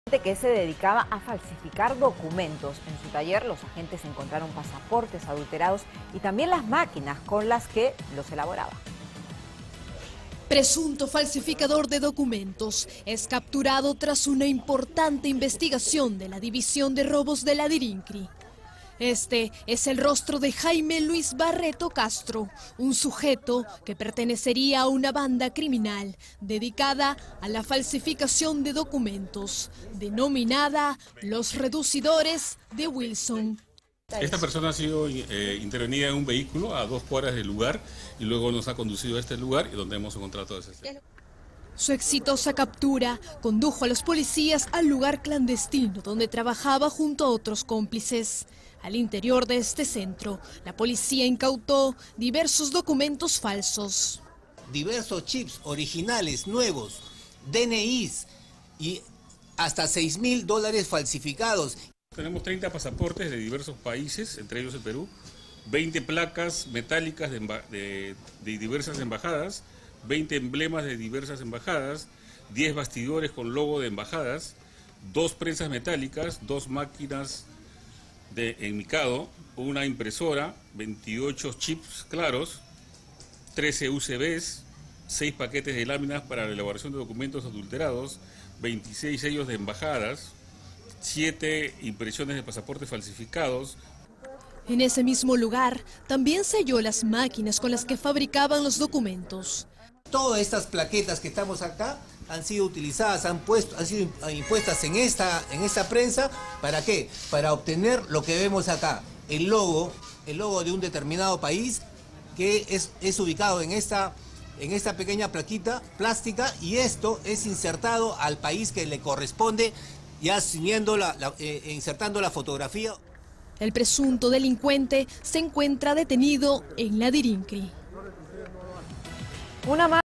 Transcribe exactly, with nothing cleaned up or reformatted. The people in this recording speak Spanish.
que se dedicaba a falsificar documentos. En su taller los agentes encontraron pasaportes adulterados y también las máquinas con las que los elaboraba. Presunto falsificador de documentos es capturado tras una importante investigación de la División de Robos de la DIRINCRI. Este es el rostro de Jaime Luis Barreto Castro, un sujeto que pertenecería a una banda criminal dedicada a la falsificación de documentos, denominada Los Reducidores de Wilson. Esta persona ha sido eh, intervenida en un vehículo a dos cuadras del lugar y luego nos ha conducido a este lugar y donde hemos encontrado todas estas. Su exitosa captura condujo a los policías al lugar clandestino donde trabajaba junto a otros cómplices. Al interior de este centro, la policía incautó diversos documentos falsos. Diversos chips originales, nuevos, D N Is y hasta seis mil dólares falsificados. Tenemos treinta pasaportes de diversos países, entre ellos el Perú, veinte placas metálicas de, de, de diversas embajadas, veinte emblemas de diversas embajadas, diez bastidores con logo de embajadas, dos prensas metálicas, dos máquinas de enmicado, una impresora, veintiocho chips claros, trece U S Bs, seis paquetes de láminas para la elaboración de documentos adulterados, veintiséis sellos de embajadas, siete impresiones de pasaportes falsificados. En ese mismo lugar también se halló las máquinas con las que fabricaban los documentos. Todas estas plaquetas que estamos acá han sido utilizadas, han, puesto, han sido impuestas en esta, en esta prensa. ¿Para qué? Para obtener lo que vemos acá, el logo, el logo de un determinado país que es, es ubicado en esta, en esta pequeña plaquita plástica, y esto es insertado al país que le corresponde, ya siguiendo la, la, eh, insertando la fotografía. El presunto delincuente se encuentra detenido en la DIRINCRI. Una más